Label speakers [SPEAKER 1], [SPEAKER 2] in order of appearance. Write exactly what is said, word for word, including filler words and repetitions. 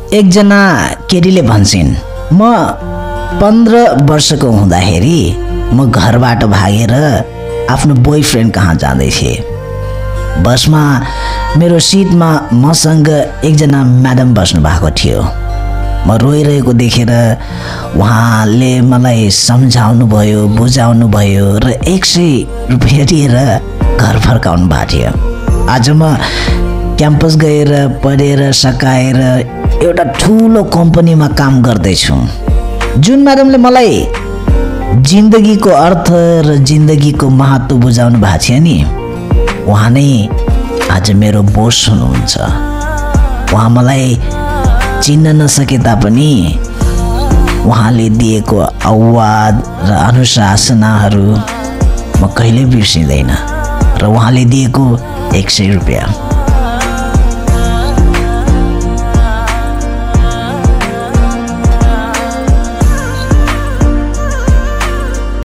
[SPEAKER 1] एकजना केटीले भन्छन्, म पन्ध्र वर्षको हुँदाखेरि म घरबाट भागेर आफ्नो बोयफ्रेन्ड कहाँ जाँदै थिएँ। बसमा मेरो सिटमा मसँग एकजना म्याडम बस्नु भएको थियो। म रोइरहेको देखेर उहाँले मलाई सम्झाउनु भयो, बुझाउनु भयो र एक सय रुपियाँ दिएर घर फर्काउनु भएको थियो। आज म क्याम्पस गएर पढेर सकाएर एउटा ठुलो कम्पनीमा काम गर्दैछु। जुन म्याडमले मलाई जिन्दगीको अर्थ र जिन्दगीको महत्त्व बुझाउनु भएको थियो नि, उहाँ नै आज मेरो बोस हुनुहुन्छ। उहाँ मलाई चिन्न नसके तापनि उहाँले दिएको आवाज र अनुशासनाहरू म कहिल्यै बिर्सिँदैन र उहाँले दिएको एक सय रुपियाँ